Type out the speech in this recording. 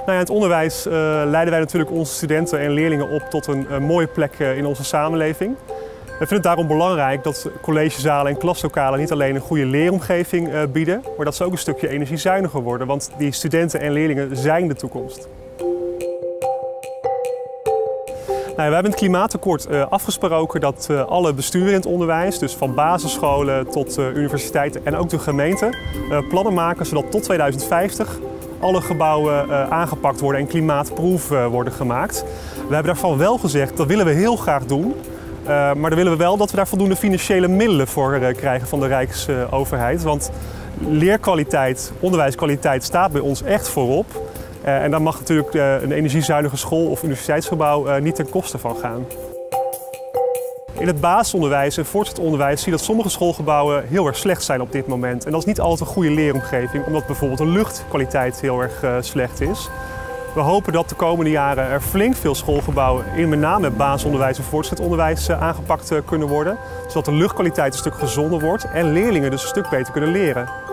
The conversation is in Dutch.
In het onderwijs leiden wij natuurlijk onze studenten en leerlingen op tot een mooie plek in onze samenleving. We vinden het daarom belangrijk dat collegezalen en klaslokalen niet alleen een goede leeromgeving bieden, maar dat ze ook een stukje energiezuiniger worden, want die studenten en leerlingen zijn de toekomst. We hebben in het klimaatakkoord afgesproken dat alle besturen in het onderwijs, dus van basisscholen tot universiteiten en ook de gemeenten, plannen maken zodat tot 2050 alle gebouwen aangepakt worden en klimaatproof worden gemaakt. We hebben daarvan wel gezegd, dat willen we heel graag doen, maar dan willen we wel dat we daar voldoende financiële middelen voor krijgen van de Rijksoverheid. Want leerkwaliteit, onderwijskwaliteit staat bij ons echt voorop. En daar mag natuurlijk een energiezuinige school of universiteitsgebouw niet ten koste van gaan. In het basisonderwijs en voortgezet onderwijs zie je dat sommige schoolgebouwen heel erg slecht zijn op dit moment. En dat is niet altijd een goede leeromgeving, omdat bijvoorbeeld de luchtkwaliteit heel erg slecht is. We hopen dat de komende jaren er flink veel schoolgebouwen in met name het basisonderwijs en voortgezet onderwijs aangepakt kunnen worden. Zodat de luchtkwaliteit een stuk gezonder wordt en leerlingen dus een stuk beter kunnen leren.